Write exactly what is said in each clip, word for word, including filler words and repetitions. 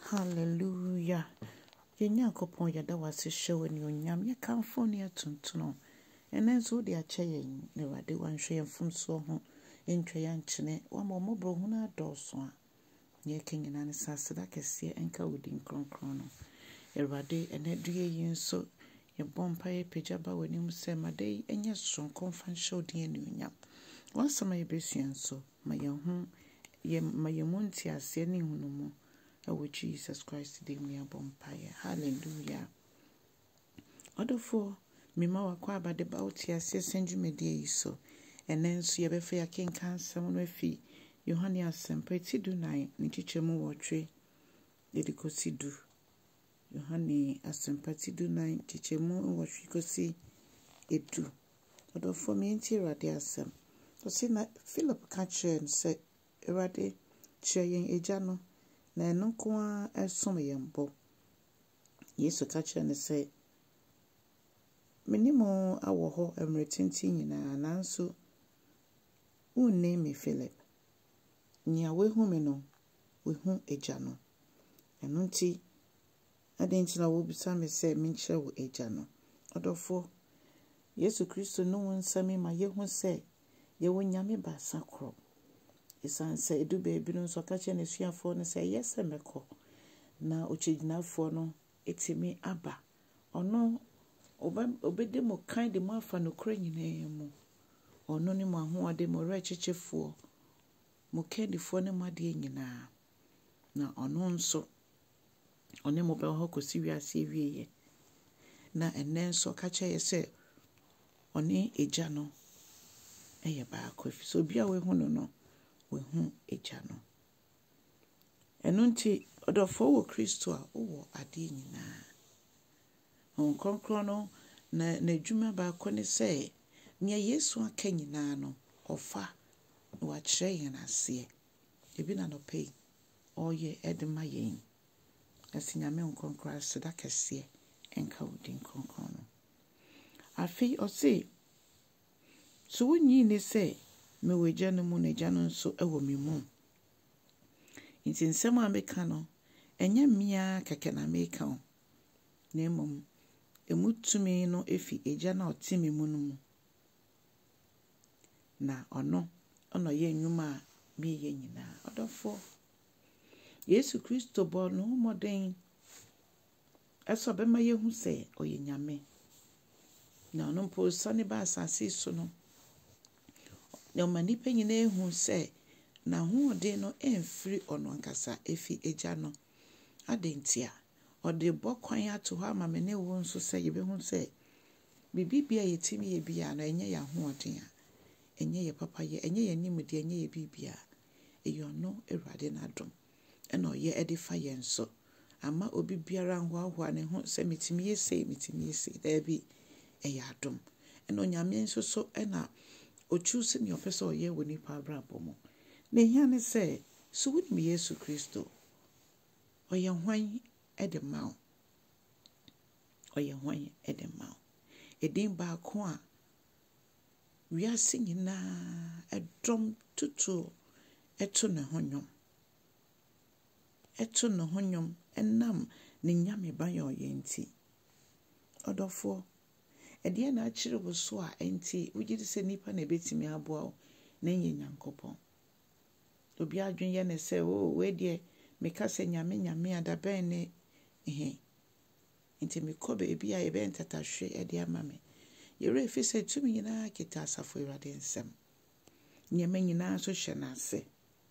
Hallelujah. Yenya kopon yada wase hyew ne onyam ye kamfo ne tuntuno. Enen so de ache yen ne wade wanhwe yemfumso ho entwe ya nkyene wa mo bro hu na doso a ye kenyina ne saseda kese enka wodin kronkron no. Erwade enedue yin so ye bompa ye pejaba wani mu se made enye sonko fanhyew de ne onyam. Wansama ye besuan so ma ye hu ye ma ye munti ase ne hunumu. Oh, Jesus Christ, dear me a bompire. Hallelujah. Other four, me ma wakwa ba de bauti ase send you me dear so. And then so ye be fair king can someone fee. Yohani asem pretty do nine, ni teacher mo watry. Lady Cosi do. Yohani asem pretty do nine, teacher mo what we could see it do. Other four me interior de asem. So see na Philip catcher and say, Erade, cheering a jano. Na eno kwa esom yembo Yesu ka kire ne se menimo awo ho emretinti nyina nanso unne me Philip nya we hu me no we hu eja no eno nti adenti na wo bisa me se me nkyere wo eja no odofo Yesu Kristo no wonsame ma ye hu se ye wo nyame ba sakro Isan se edu bebi no so ka che ne suafo no se yese meko na ochijinafo no etimi aba ono obede mo kan de mo afa no kra nyina mu ono ni mo ahoade mo rechechefo mo kendifo ne made nyina na ono nso one mo be ho kosi wiase wieye na enen so ka che yese one eja no eye ba kofi so bia we hu no no we hu eja no eno nti odofo wo Kristo a wo ade nyina on konkro no na na dwuma ba ko ne se nya Yesu aka nyina no ofa wa kire yen ase ebi na no pay oye edema yen asinyame on konkro aseda kese enka wodin konkro no afi o se so wonyi ne se me weja no mu ne ja no nso ewo me mu nti nsem a meka no enye mia keke na meka o na emom emutumi no efi eja na otimi mu no mu na ono ono ye nwuma me ye nyina odofo Yesu Kristo bo no moden eso be ma ye hu se oye nyame na ono mpo sane ba asase so no na manipa nyina ehu se na hu ode no emfiri ono ankasa efi eja no adentia ode bokwan ato ha ma me ne wo nso se ye be hu se bibibia yetimi ye bia na enye ya hu ode a enye ye papa ye enye ye nimde enye ye bibia eyo no Ewurade na dom ena oye edifa ye nso ama obi biara ho ahwa ne ho se metimi ye se metimi ye se da bi eya dom ena onyame nso so ena o choose ni opese oye woni pa brabo mo ne hia ne se so woni Yesu Kristo oye hwan ede mawo oye hwan ede mawo edin ba ko a wiase nyina edom tutu eto ne honyom eto ne honyom enam ne nyame ban yo yenti odofo ede na akire wo so a enti wugidi se nipa na betimi aboa na enye nyankopon obi adwen ye ne se o we de meka se nyame nyame adaben ne ehe enti mekobe ebi a ebe ntatahwe ede amame yere fi se tumi nyina kita asafo Ewurade nsem nyame nyina so hye na ase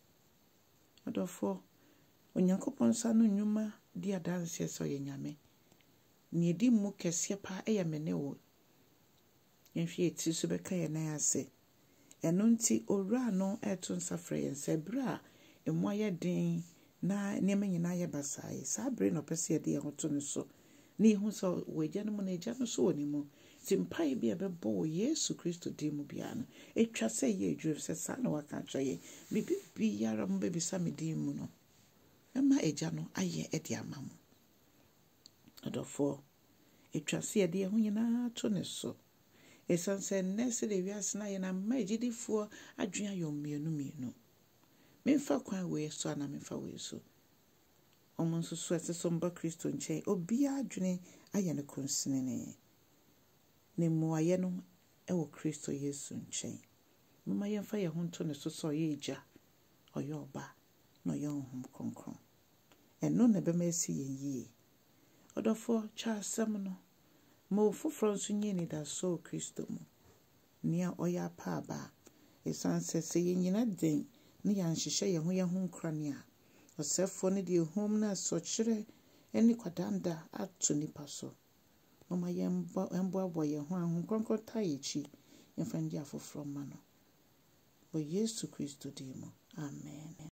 odofo onyankopon sa no nwuma di adanse so ye nyame ni edi mu kese pa eya mene wo yenhwe eti so beka ye na ase eno nti owura no eto nsafre yense bra emu aye den na niam nyina ye basae sa bre no pese ye de ye hoto no so ni hu so weja no mu na eja no so woni mu timpai bi ebebo Yesu Kristo di mu bia no etwa se ye edwure se sa na waka twaye bibi bi yara mu bebi sa me di mu no ema eja no aye edi amamu adofo etwa se ye de ho nyina to ne so esanse nese de wiase na ye na magidifo adwen ayo mienu mienu memfa kwan we so na memfa we so ɔmo nso so ɛsɛ sɛ ɔmba Kristo nkyɛn obiara adwene ayɛ no konsenene na mmuayɛ no ɛwɔ Kristo Yesu nkyɛn. Mama yɛmfa yɛn ho nto ne so sɛ ɔyɛ Agya, ɔyɛ Ɔba na ɔyɛ Honhom Kronkron. Ɛno na ɛbɛma asi yɛn yie. Ɔdɔfoɔ kyɛ asɛm no ma ofoforɔ nso nye anidaso wɔ Kristo mu. Nea ɔyɛ apaaba ɛsiane sɛ sɛ yɛn nyina den ne yɛanhyehyɛ yɛn ho yɛn ho nkrane a ɔsɛfoɔ no de ehum na asɔkyerɛ ne kwadanda ato nipa so. Mama yɛmboaboa yɛn ho a Honhom Kronkron taa yɛn akyi yɛmfa ndi afoforɔ ma no. Wɔ Yesu Kristo din mu. Amen.